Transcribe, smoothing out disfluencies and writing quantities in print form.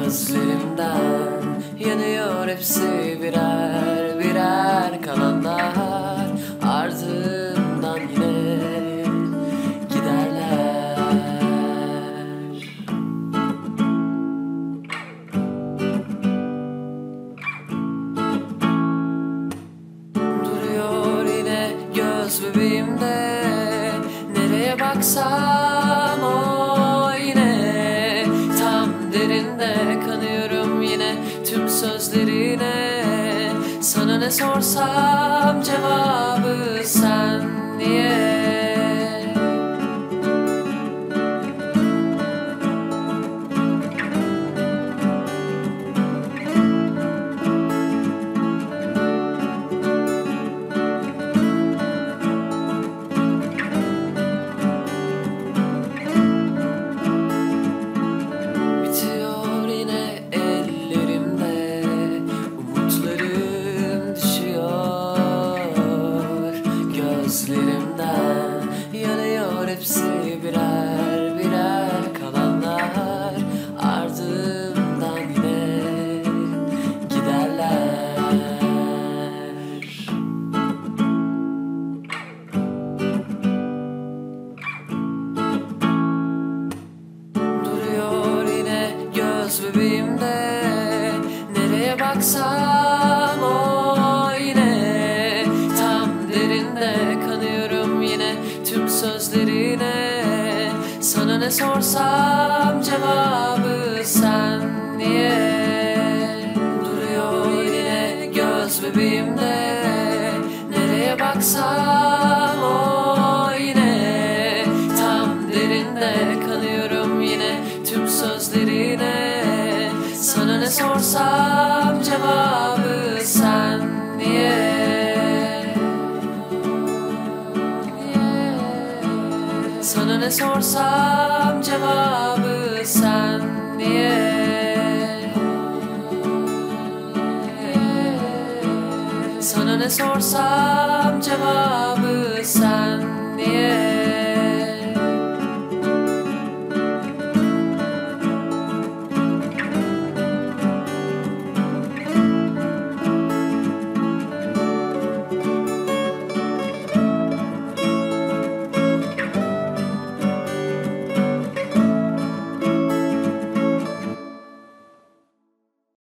Gözlerimden yanıyor hepsi birer birer kalanlar, ardından yine giderler. Duruyor yine göz bebeğimde, nereye baksam o yine tam derinde kanıyorum yine tüm sözlerine. Sana ne sorsam cevabı sen niye? Gözlerimden yanıyor hepsi birer birer kalanlar, ardından yine giderler. Duruyor yine göz bebeğimde, nereye baksam o yine tam derinde kanıyorum yine tüm sözlerine. Sana ne sorsam cevabı sen niye? Duruyor yine göz bebeğimde, nereye baksam o yine tam derinde kanıyorum yine tüm sözlerine. Sana ne sorsam cevabı sen niye? Sana ne sorsam cevabı sen niye? Sana ne sorsam cevabı sen niye?